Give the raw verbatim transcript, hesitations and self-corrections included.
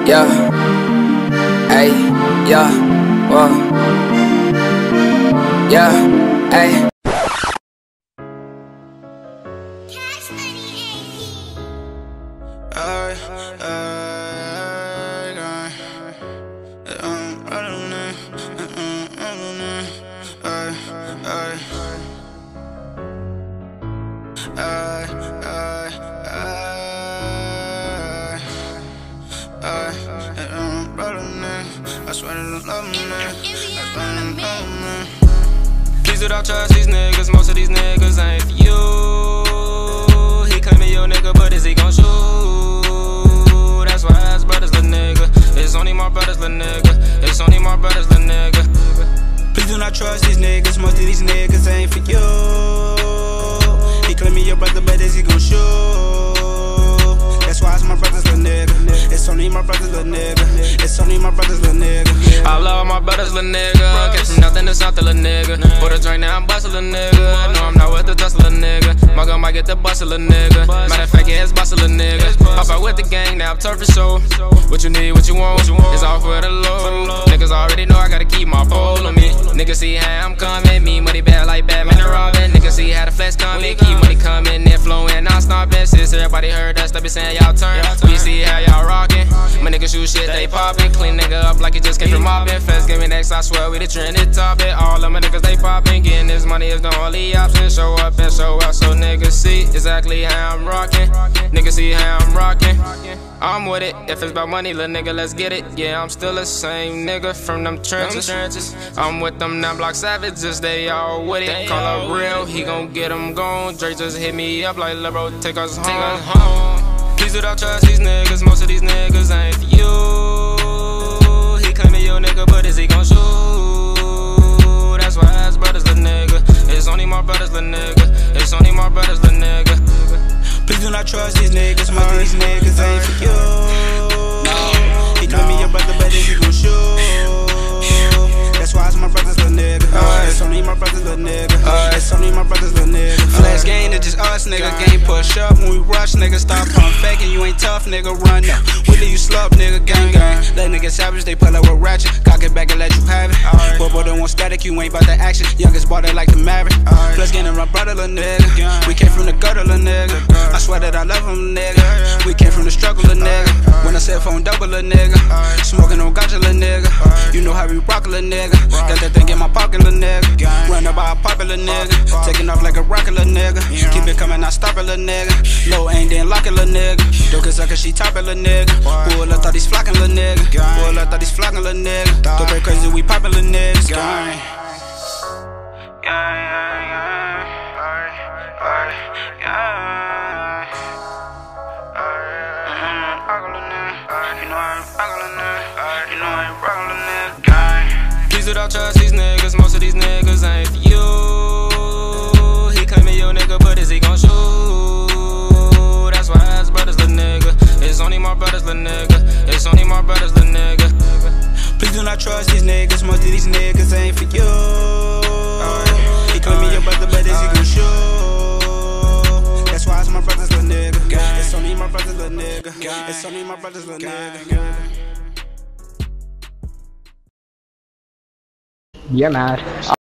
Yeah, hey, yeah, whoa, yeah, hey. I, I, I'm running, I, I, I, I'm running, I swear to love me, I swear to love me. Please do not trust these niggas, most of these niggas ain't for you. He claiming your nigga, but is he gon' shoot? That's why I ask brothers, little nigga. It's only my brothers, little nigga. It's only my brothers, little nigga. Please do not trust these niggas, most of these niggas ain't for you. He claiming your brother, but is he gon' shoot? That's why it's my brothers, little nigga. It's only my brothers, little nigga. It's only my brothers, little nigga. I love my brothers, little nigga. Came from nothing to something, little nigga. For the drink now I'm bustin', little nigga. No, I'm not with the tussle, little nigga. My gun might get the bustle, little nigga. Matter of fact, yeah, it's bustle, little nigga. Hop out with the gang, now I'm turf for show. What you need, what you want, it's all for the low. Niggas already know I gotta keep my pole on me. Niggas see how I'm coming, me money bad like Batman and Robin. Niggas see how the flex coming, keep money coming and flowing, non-stopping. Since everybody heard us, they be saying y'all turn. We see how y'all rockin'. My niggas shoot shit, they poppin'. Clean nigga up like it just came from mopping. Fast gaming next, I swear we the trending topic. All of my niggas, they poppin'. Getting this money is the only option. Show up and show out so niggas see exactly how I'm rockin'. Niggas see how I'm rockin'. I'm with it. If it's about money, little nigga, let's get it. Yeah, I'm still the same nigga from them trenches. I'm with them nine block savages, they all with it. Call up real, he gon' get them gone. Drake just hit me up like, lil' bro, take us home. Please do not trust these niggas, most of these niggas ain't for you. He claiming your nigga, but is he gon' shoot? That's why I ask brothers, little nigga. It's only my brothers, little nigga. It's only my brothers, little nigga. Please do not trust these niggas, most of these niggas ain't for you. No, he claiming your brother, but is he gon' shoot? That's why it's my brothers, little nigga. It's only my brothers, little nigga. It's only my brothers, little nigga. Flex game, it's just us, nigga. Game push up when we rush, nigga. Stop pump faking, you ain't tough, nigga. Run up. We leave you slup, nigga. Gang gang. Let niggas savage, they pull up with ratchet. Cock it back and let you have it. Bobo don't want static, you ain't bout the action. Youngest bought it like the Maverick. Flex game and my brother, little nigga. We came from the gutter, little nigga. I swear that I love him, nigga. We came from the struggle, little nigga. When I said phone double, little nigga. Smoking on gotcha, little nigga. You know how we rock, little nigga. Got that thing in my pocket, little nigga. Run up by a popular nigga. Taking off like a rocket, little nigga. Keep it coming, I stop it, little nigga. Low ain't then lock it, little nigga. Doka sucker, she top it, little nigga. Pull up, thought he's flocking, little nigga. Pull up, thought he's flocking, little nigga. Don't break crazy, we poppin', little niggas. Gang. Gang, gang, gang. Please do not trust these niggas, most of these niggas ain't for you. He claiming your nigga, but is he gon' shoot? That's why I ask brothers, little nigga. It's only my brothers, little nigga. It's only my brothers, little nigga. Please do not trust these niggas, most of these niggas ain't for you. He claiming your brother, but is he gon' shoot? That's why it's my brothers, little nigga. It's only my brothers, little nigga. It's only my brothers, little nigga. Benar.